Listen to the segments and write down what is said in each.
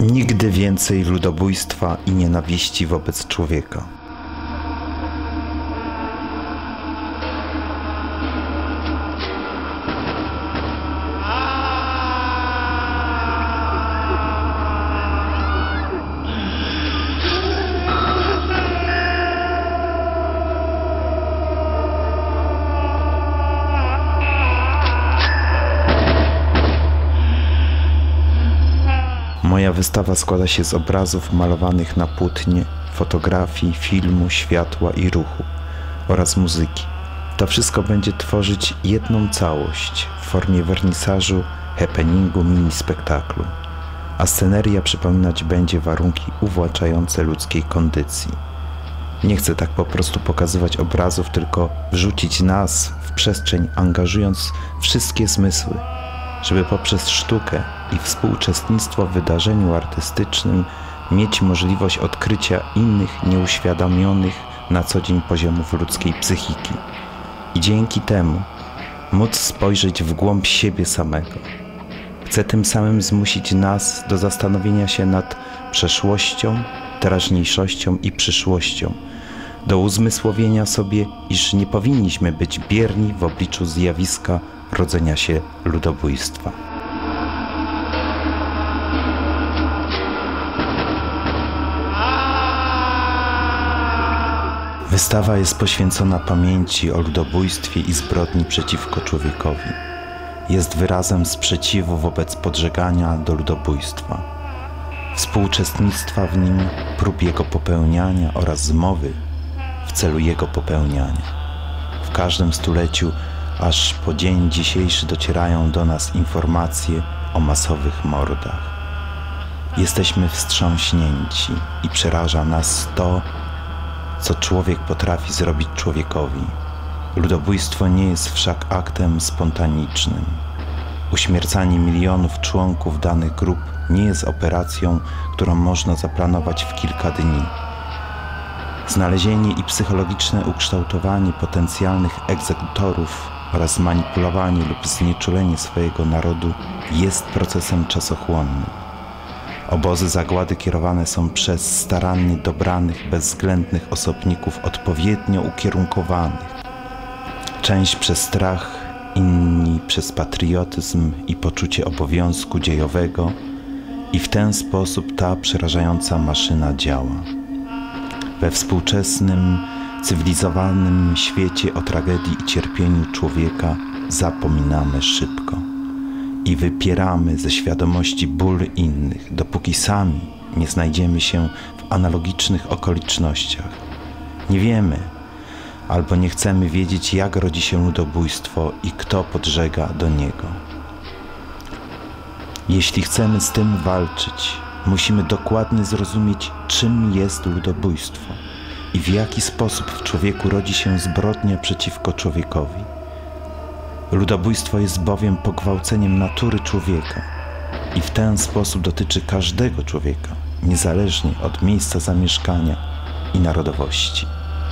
Nigdy więcej ludobójstwa i nienawiści wobec człowieka. Moja wystawa składa się z obrazów malowanych na płótnie, fotografii, filmu, światła i ruchu oraz muzyki. To wszystko będzie tworzyć jedną całość w formie wernisażu, happeningu, mini-spektaklu. A sceneria przypominać będzie warunki uwłaczające ludzkiej kondycji. Nie chcę tak po prostu pokazywać obrazów, tylko wrzucić nas w przestrzeń, angażując wszystkie zmysły, żeby poprzez sztukę i współuczestnictwo w wydarzeniu artystycznym mieć możliwość odkrycia innych nieuświadomionych na co dzień poziomów ludzkiej psychiki i dzięki temu móc spojrzeć w głąb siebie samego. Chcę tym samym zmusić nas do zastanowienia się nad przeszłością, teraźniejszością i przyszłością, do uzmysłowienia sobie, iż nie powinniśmy być bierni w obliczu zjawiska rodzenia się ludobójstwa. Wystawa jest poświęcona pamięci o ludobójstwie i zbrodni przeciwko człowiekowi. Jest wyrazem sprzeciwu wobec podżegania do ludobójstwa, współuczestnictwa w nim, prób jego popełniania oraz zmowy w celu jego popełniania. W każdym stuleciu aż po dzień dzisiejszy docierają do nas informacje o masowych mordach. Jesteśmy wstrząśnięci i przeraża nas to, co człowiek potrafi zrobić człowiekowi. Ludobójstwo nie jest wszak aktem spontanicznym. Uśmiercanie milionów członków danych grup nie jest operacją, którą można zaplanować w kilka dni. Znalezienie i psychologiczne ukształtowanie potencjalnych egzekutorów oraz manipulowanie lub znieczulenie swojego narodu jest procesem czasochłonnym. Obozy zagłady kierowane są przez starannie dobranych, bezwzględnych osobników odpowiednio ukierunkowanych. Część przez strach, inni przez patriotyzm i poczucie obowiązku dziejowego i w ten sposób ta przerażająca maszyna działa. We współczesnym, cywilizowanym świecie o tragedii i cierpieniu człowieka zapominamy szybko i wypieramy ze świadomości ból innych, dopóki sami nie znajdziemy się w analogicznych okolicznościach. Nie wiemy albo nie chcemy wiedzieć, jak rodzi się ludobójstwo i kto podżega do niego. Jeśli chcemy z tym walczyć, musimy dokładnie zrozumieć, czym jest ludobójstwo i w jaki sposób w człowieku rodzi się zbrodnia przeciwko człowiekowi. Ludobójstwo jest bowiem pogwałceniem natury człowieka i w ten sposób dotyczy każdego człowieka, niezależnie od miejsca zamieszkania i narodowości.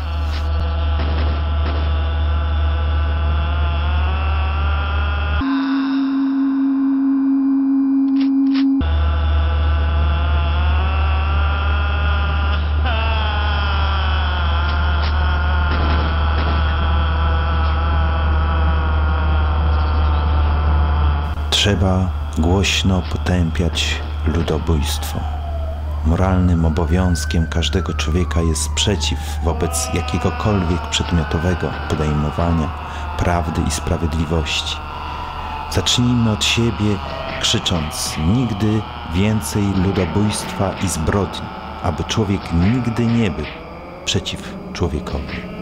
Trzeba głośno potępiać ludobójstwo. Moralnym obowiązkiem każdego człowieka jest sprzeciw wobec jakiegokolwiek przedmiotowego podejmowania prawdy i sprawiedliwości. Zacznijmy od siebie, krzycząc: nigdy więcej ludobójstwa i zbrodni, aby człowiek nigdy nie był przeciw człowiekowi.